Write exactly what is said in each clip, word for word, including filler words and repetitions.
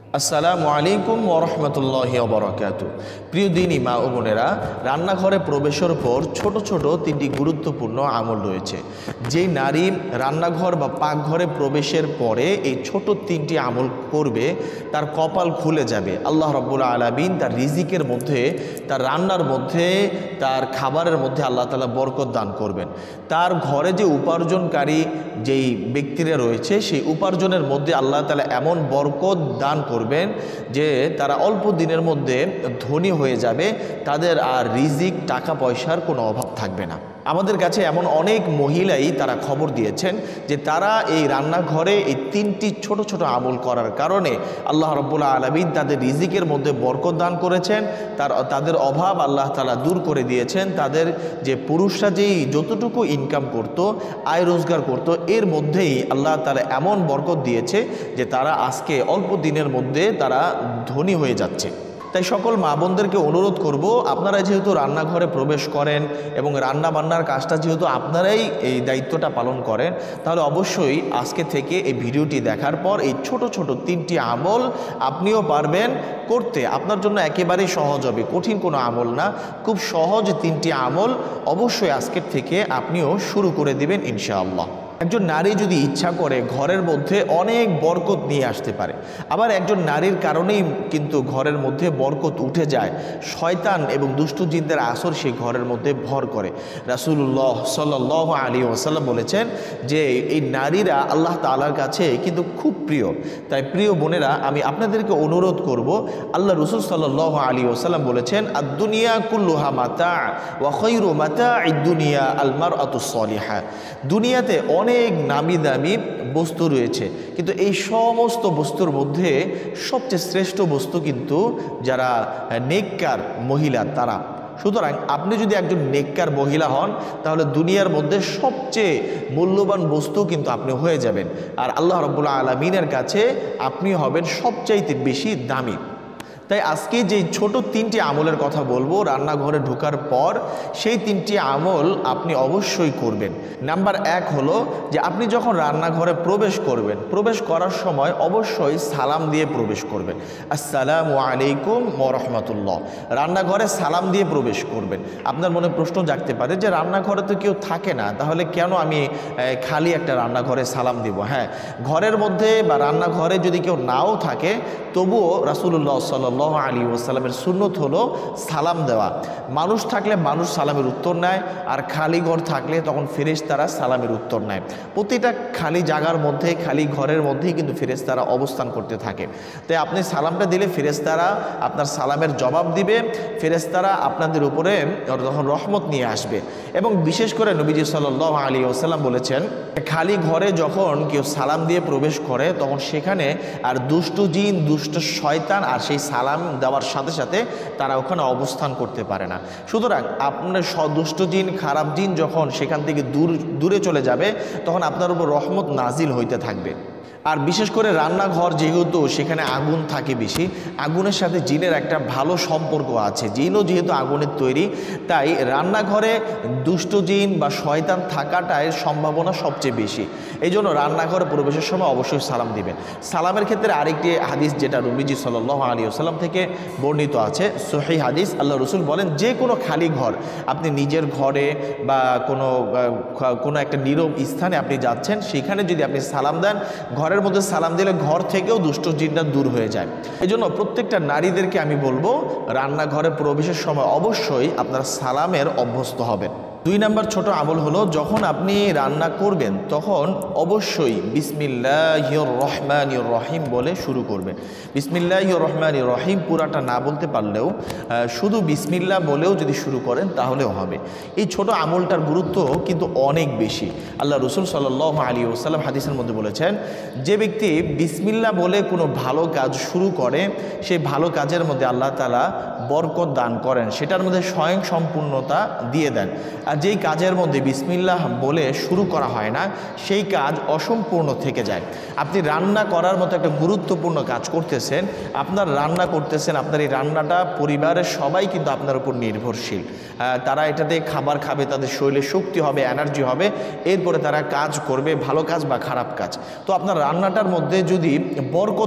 আসসালামু আলাইকুম ওয়া রাহমাতুল্লাহি ওয়া বারাকাতুহু। প্রিয় দিনী মা ও বোনেরা, রান্নাঘরে প্রবেশের পর ছোট ছোট তিনটি গুরুত্বপূর্ণ আমল রয়েছে। যেই নারী রান্নাঘর বা পাকঘরে প্রবেশের পরে এই ছোট তিনটি আমল করবে, তার কপাল খুলে যাবে। আল্লাহ রাব্বুল আলামিন তার রিজিকের মধ্যে, তার রান্নার মধ্যে, তার খাবারের মধ্যে আল্লাহ তাআলা বরকত দান করবেন। তার ঘরে যে উপার্জনকারী যেই ব্যক্তিরা রয়েছে, সেই উপার্জনের মধ্যে আল্লাহ তাআলা এমন বরকত দান করবেন যে তারা অল্প দিনের মধ্যে ধনী হয়ে যাবে, তাদের আর রিজিক টাকা পয়সার কোনো অভাব থাকবে না। আমাদের কাছে এমন অনেক মহিলাই তারা খবর দিয়েছেন যে তারা এই রান্নাঘরে এই তিনটি ছোট ছোট আমল করার কারণে আল্লাহ রাব্বুল আলামিন তাদের রিজিকের মধ্যে বরকত দান করেছেন, তার তাদের অভাব আল্লাহ তাআলা দূর করে দিয়েছেন। তাদের যে পুরুষরা যেই যতটুকু ইনকাম করত, আয় রোজগার করত, এর মধ্যেই আল্লাহ তাআলা এমন বরকত দিয়েছে যে তারা আজকে অল্প দিনের মধ্যে তারা ধনী হয়ে যাচ্ছে। তাই সকল মা বোনদেরকে অনুরোধ করব, আপনারা যেহেতু রান্নাঘরে প্রবেশ করেন এবং রান্না বান্নার কাজটা যেহেতু আপনারাই এই দায়িত্বটা পালন করেন, তাহলে অবশ্যই আজকে থেকে এই ভিডিওটি দেখার পর এই ছোট ছোট তিনটি আমল আপনিও পারবেন করতে। আপনার জন্য একেবারেই সহজ হবে, কঠিন কোনো আমল না, খুব সহজ তিনটি আমল। অবশ্যই আজকের থেকে আপনিও শুরু করে দিবেন ইনশাআল্লাহ। একজন নারী যদি ইচ্ছা করে ঘরের মধ্যে অনেক বরকত নিয়ে আসতে পারে। আবার একজন নারীর কারণেই কিন্তু ঘরের মধ্যে বরকত উঠে যায়। শয়তান এবং দুষ্ট জিনদের আসর সেই ঘরের মধ্যে ভর করে। রাসূলুল্লাহ সাল্লাল্লাহু আলাইহি ওয়াসাল্লাম বলেছেন যে এই নারীরা আল্লাহ তাআলার কাছে কিন্তু খুব প্রিয়। তাই প্রিয় বোনেরা, আমি আপনাদেরকে অনুরোধ করব, আল্লাহ রাসূল সাল্লাল্লাহু আলাইহি ওয়াসাল্লাম বলেছেন, আদ-দুনিয়া কুল্লুহা মাতা ওয়া খায়রু মাতা'id দুনিয়া আল মারআতুস সালিহা। দুনিয়াতে অনেক নামি দামি বস্তু রয়েছে, কিন্তু এই সমস্ত বস্তুর মধ্যে সবচেয়ে শ্রেষ্ঠ বস্তু কিন্তু যারা নেককার মহিলা তারা। সুতরাং আপনি যদি একজন নেককার মহিলা হন, তাহলে দুনিয়ার মধ্যে সবচেয়ে মূল্যবান বস্তু কিন্তু আপনি হয়ে যাবেন। আর আল্লাহ রাব্বুল আলামিনের কাছে আপনি হবেন সবচাইতে বেশি দামি। তাই আজকে যে ছোট তিনটি আমলের কথা বলবো রান্নাঘরে ঢোকার পর, সেই তিনটি আমল আপনি অবশ্যই করবেন। নাম্বার এক হলো যে আপনি যখন রান্নাঘরে প্রবেশ করবেন, প্রবেশ করার সময় অবশ্যই সালাম দিয়ে প্রবেশ করবেন। আসসালামু আলাইকুম ওয়া রাহমাতুল্লাহ। রান্নাঘরে সালাম দিয়ে প্রবেশ করবেন। আপনার মনে প্রশ্ন জাগতে পারে যে রান্নাঘরে তো কেউ থাকে না, তাহলে কেন আমি খালি একটা রান্নাঘরে সালাম দিব? হ্যাঁ, ঘরের মধ্যে বা রান্নাঘরে যদি কেউ নাও থাকে, তবুও রাসূলুল্লাহ সাল্লাল্লাহু আলাইহি ওয়াসাল্লামের সুন্নত হলো সালাম দেওয়া। মানুষ থাকলে মানুষ সালামের উত্তর নেয়, আর খালি ঘর থাকলে তখন ফেরেশতারা সালামের উত্তর নেয়। প্রতিটা খালি জায়গার মধ্যে, খালি ঘরের মধ্যেই কিন্তু ফেরেশতারা অবস্থান করতে থাকে। তাই আপনি সালামটা দিলে ফেরেশতারা আপনার সালামের জবাব দিবে, ফেরেশতারা আপনাদের উপরে তখন রহমত নিয়ে আসবে। এবং বিশেষ করে নবীজি সাল্লাল্লাহু আলাইহি ওয়াসাল্লাম বলেছেন, খালি ঘরে যখন কেউ সালাম দিয়ে প্রবেশ করে, তখন সেখানে আর দুষ্ট জিন, দুষ্ট শয়তান আর সেই সালাম দেওয়ার সাথে সাথে তারা ওখানে অবস্থান করতে পারে না। সুতরাং আপনার দুষ্ট জিন, খারাপ জিন যখন সেখান থেকে দূর দূরে চলে যাবে, তখন আপনার উপর রহমত নাজিল হইতে থাকবে। আর বিশেষ করে রান্নাঘর যেহেতু সেখানে আগুন থাকে বেশি, আগুনের সাথে জিনের একটা ভালো সম্পর্ক আছে, জিনও যেহেতু আগুনের তৈরি, তাই রান্নাঘরে দুষ্ট জিন বা শয়তান থাকাটার সম্ভাবনা সবচেয়ে বেশি। এই জন্য রান্নাঘরে প্রবেশের সময় অবশ্যই সালাম দিবেন। সালামের ক্ষেত্রে আরেকটি হাদিস যেটা নবীজি সাল্লাল্লাহু আলাইহি ওয়াসাল্লাম থেকে বর্ণিত আছে, সহিহ হাদিস, আল্লাহ রাসূল বলেন, যে কোনো খালি ঘর, আপনি নিজের ঘরে বা কোনো কোনো একটা নীরব স্থানে আপনি যাচ্ছেন, সেখানে যদি আপনি সালাম দেন, ঘরের মধ্যে সালাম দিলে ঘর থেকেও দুষ্ট জিনটা দূর হয়ে যায়। এই জন্য প্রত্যেকটা নারীদেরকে আমি বলবো, রান্নাঘরে প্রবেশের সময় অবশ্যই আপনারা সালামের অভ্যস্ত হবেন। দুই নাম্বার ছোট আমল হলো, যখন আপনি রান্না করবেন তখন অবশ্যই বিসমিল্লাহির রহমানির রহিম বলে শুরু করবেন। বিসমিল্লাহির রহমানির রহিম পুরাটা না বলতে পারলেও শুধু বিসমিল্লাহ বলেও যদি শুরু করেন তাহলেও হবে। এই ছোট আমলটার গুরুত্ব কিন্তু অনেক বেশি। আল্লাহ রাসূল সাল্লাল্লাহু আলাইহি ওয়াসাল্লাম হাদিসের মধ্যে বলেছেন, যে ব্যক্তি বিসমিল্লাহ বলে কোনো ভালো কাজ শুরু করে, সেই ভালো কাজের মধ্যে আল্লাহ তাআলা বরকত দান করেন, সেটার মধ্যে স্বয়ং সম্পূর্ণতা দিয়ে দেন। আর যেই কাজের মধ্যে বিসমিল্লাহ বলে শুরু করা হয় না, সেই কাজ অসম্পূর্ণ থেকে যায়। আপনি রান্না করার মতো একটা গুরুত্বপূর্ণ কাজ করতেছেন, আপনার রান্না করতেছেন, আপনার এই রান্নাটা পরিবারের সবাই কিন্তু আপনার উপর নির্ভরশীল। তারা এটাতে খাবার খাবে, তাদের শরীরে শক্তি হবে, এনার্জি হবে, এরপরে তারা কাজ করবে, ভালো কাজ বা খারাপ কাজ। তো আপনার রান্নাটার মধ্যে যদি বরকত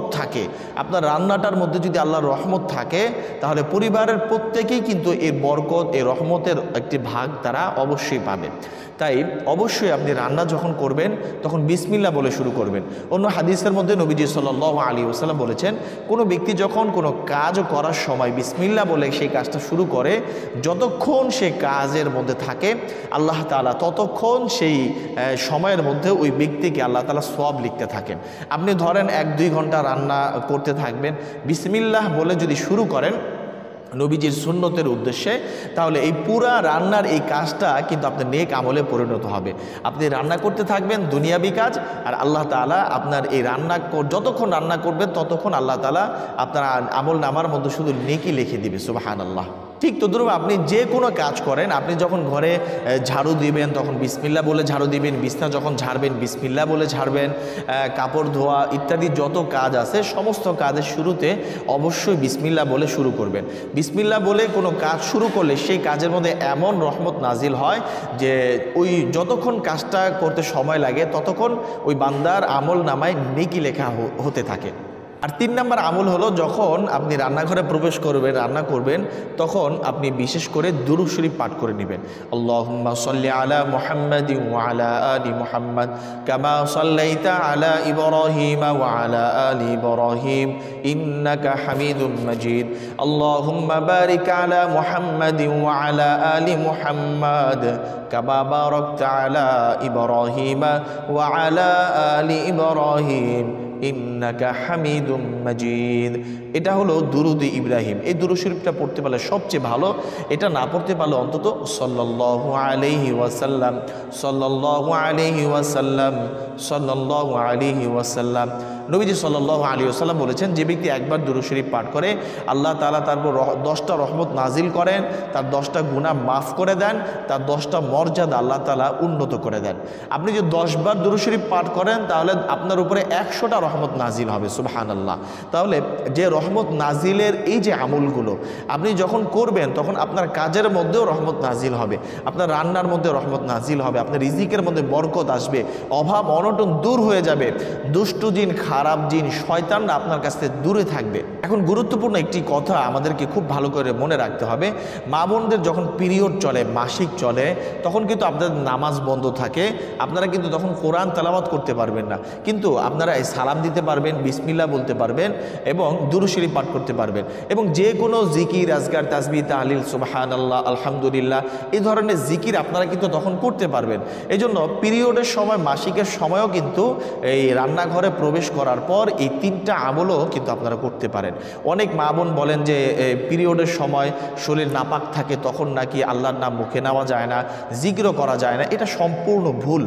থাকে, আপনার রান্নাটার মধ্যে যদি আল্লাহর রহমত থাকে, তাহলে পরিবারের প্রত্যেকেই কিন্তু এই বরকত, এই রহমতের একটি ভাগ তারা অবশ্যই পাবে। তাই অবশ্যই আপনি রান্না যখন করবেন তখন বিসমিল্লাহ বলে শুরু করবেন। অন্য হাদিসের মধ্যে নবীজি সাল্লাল্লাহু আলাইহি ওয়াসাল্লাম বলেছেন, কোনো ব্যক্তি যখন কোনো কাজ করার সময় বিসমিল্লাহ বলে সেই কাজটা শুরু করে, যতক্ষণ সে কাজের মধ্যে থাকে আল্লাহ তাআলা ততক্ষণ সেই সময়ের মধ্যে ওই ব্যক্তিকে আল্লাহ তাআলা সওয়াব লিখতে থাকেন। আপনি ধরেন এক দুই ঘন্টা রান্না করতে থাকবেন, বিসমিল্লাহ বলে যদি শুরু করেন নবীজির সুন্নতের উদ্দেশ্যে, তাহলে এই পুরা রান্নার এই কাজটা কিন্তু আপনার নেক আমলে পরিণত হবে। আপনি রান্না করতে থাকবেন দুনিয়াবি কাজ, আর আল্লাহ তাআলা আপনার এই রান্না যতক্ষণ রান্না করবেন ততক্ষণ আল্লাহ তাআলা আপনার আমল নামার মধ্যে শুধু নেকি লিখে দিবে। সুবহানাল্লাহ। ঠিক তদ্রূপ আপনি যে কোনো কাজ করেন, আপনি যখন ঘরে ঝাড়ু দিবেন তখন বিসমিল্লাহ বলে ঝাড়ু দিবেন, বিছনা যখন ঝাড়বেন বিসমিল্লাহ বলে ঝাড়বেন, কাপড় ধোয়া ইত্যাদি যত কাজ আছে সমস্ত কাজের শুরুতে অবশ্যই বিসমিল্লাহ বলে শুরু করবেন। বিসমিল্লাহ বলে কোনো কাজ শুরু করলে সেই কাজের মধ্যে এমন রহমত নাজিল হয় যে ওই যতক্ষণ কাজটা করতে সময় লাগে ততক্ষণ ওই বান্দার আমল নামায় নেকি লেখা হতে থাকে। আর তিন নম্বর আমল হলো, যখন আপনি রান্নাঘরে প্রবেশ করবেন, রান্না করবেন, তখন আপনি বিশেষ করে দুরূদ শরীফ পাঠ করে নেবেন। আল্লাহুম্মা সাল্লি আলা মুহাম্মাদিন ওয়া আলা আলি মুহাম্মাদ কামা সাল্লাইতা আলা ইব্রাহিম ওয়া আলা আলি ইব্রাহিম ইন্নাকা হামিদুম মাজিদ। আল্লাহুম্মা বারিক আলা মুহাম্মাদিন ওয়া আলা আলি মুহাম্মাদ কামা বারাকতা আলা ইব্রাহিম ওয়া আলা আলি ইব্রাহিম ইন্নাকা হামিদুম মাজিদ। এটা হলো দুরুদ ইব্রাহিম। এই দুরূদ শরীফটা পড়তে পারলে সবচেয়ে ভালো, এটা না পড়তে পারলে অন্তত সাল্লাল্লাহু আলাইহি ওয়াসাল্লাম সাল্লাল্লাহু আলাইহি ওয়াসাল্লাম সাল্লাল্লাহু আলাইহি ওয়াসাল্লাম। নবীজি সাল্লাল্লাহু আলাইহি ওয়াসাল্লাম বলেছেন, যে ব্যক্তি একবার দুরূদ শরীফ পাঠ করে আল্লাহ তাআলা তার উপর দশটা রহমত নাজিল করেন, তার দশটা গুনাহ মাফ করে দেন, তার দশটা মর্যাদা আল্লাহ তাআলা উন্নত করে দেন। আপনি যদি দশবার দুরূদ শরীফ পাঠ করেন তাহলে আপনার উপরে একশোটা রহমত নাজিল হবে। সুবহানাল্লাহ। তাহলে যে রহমত নাজিলের এই যে আমলগুলো আপনি যখন করবেন তখন আপনার কাজের মধ্যেও রহমত নাজিল হবে, আপনার রান্নার মধ্যে রহমত নাজিল হবে, আপনার রিজিকের মধ্যে বরকত আসবে, অভাব অনটন দূর হয়ে যাবে, দুষ্টু জিন, খারাপ জিন, শয়তানরা আপনার কাছ থেকে দূরে থাকবে। এখন গুরুত্বপূর্ণ একটি কথা আমাদেরকে খুব ভালো করে মনে রাখতে হবে, মা বোনদের যখন পিরিয়ড চলে, মাসিক চলে, তখন কিন্তু আপনাদের নামাজ বন্ধ থাকে, আপনারা কিন্তু তখন কোরআন তেলাওয়াত করতে পারবেন না, কিন্তু আপনারা এই সালাম দিতে পারবেন, বিসমিল্লাহ বলতে পারবেন এবং দুরূদ শরীফ পাঠ করতে পারবেন, এবং যে কোনো জিকির, আজকার, তাসবিহ, তাহলিল, সুবহানাল্লাহ, আলহামদুলিল্লাহ এই ধরনের জিকির আপনারা কিন্তু তখন করতে পারবেন। এই জন্য পিরিয়ডের সময়, মাসিকের সময়ও কিন্তু এই রান্নাঘরে প্রবেশ করার পর এই তিনটা আমলও কিন্তু আপনারা করতে পারেন। অনেক মা বোন বলেন যে পিরিয়ডের সময় শরীর নাপাক থাকে, তখন নাকি আল্লাহর নাম মুখে নেওয়া যায় না, জিকিরও করা যায় না। এটা সম্পূর্ণ ভুল।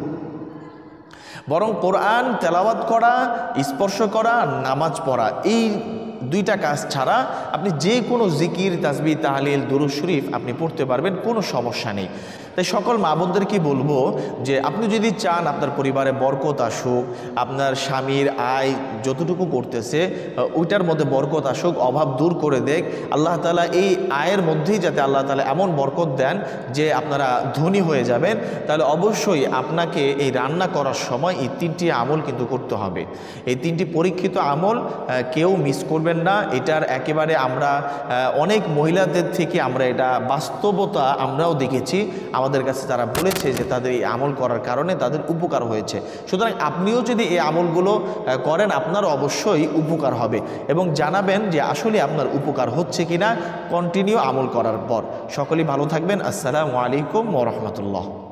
বরং কোরআন তেলাওয়াত করা, স্পর্শ করা, নামাজ পড়া, এই দুইটা কাজ ছাড়া আপনি যে কোনো জিকির, তাসবিহ, তাহলিল, দুরূদ শরীফ আপনি পড়তে পারবেন, কোনো সমস্যা নেই। তাই সকল মা বোনদেরকে বলবো যে আপনি যদি চান আপনার পরিবারে বরকত আসুক, আপনার স্বামীর আয় যতটুকু করতেছে ওইটার মধ্যে বরকত আসুক, অভাব দূর করে দেখ আল্লাহ তাআলা, এই আয়ের মধ্যেই যাতে আল্লাহ তাআলা এমন বরকত দেন যে আপনারা ধনী হয়ে যাবেন, তাহলে অবশ্যই আপনাকে এই রান্না করার সময় এই তিনটি আমল কিন্তু করতে হবে। এই তিনটি পরীক্ষিত আমল কেউ মিস করবেন না। এটার একেবারে আমরা অনেক মহিলাদের থেকে আমরা এটা বাস্তবতা আমরাও দেখেছি, আমাদের কাছে তারা বলেছে যে তাদের এই আমল করার কারণে তাদের উপকার হয়েছে। সুতরাং আপনিও যদি এই আমলগুলো করেন আপনারও অবশ্যই উপকার হবে, এবং জানাবেন যে আসলে আপনার উপকার হচ্ছে কিনা কন্টিনিউ আমল করার পর। সকলেই ভালো থাকবেন। আসসালামু আলাইকুম ওয়া রাহমাতুল্লাহ।